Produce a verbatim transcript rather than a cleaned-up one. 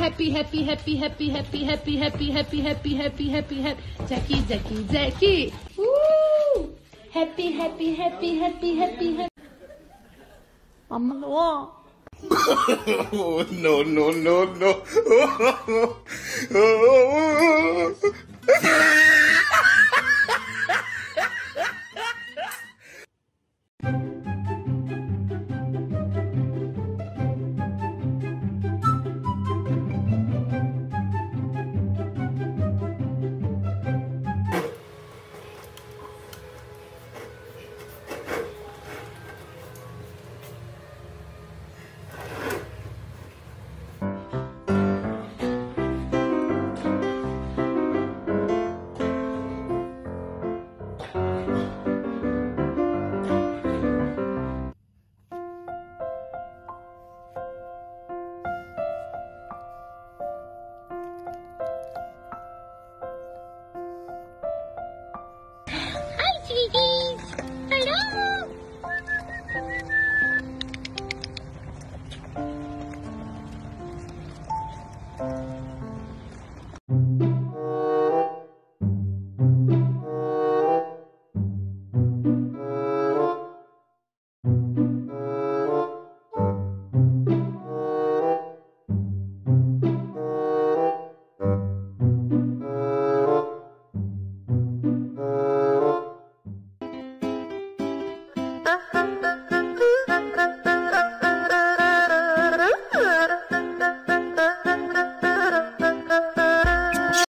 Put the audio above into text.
happy happy happy happy happy happy happy happy happy happy happy happy Jackie Jackie Jackie Woo happy happy happy happy happy happy 엄마 와 no no no no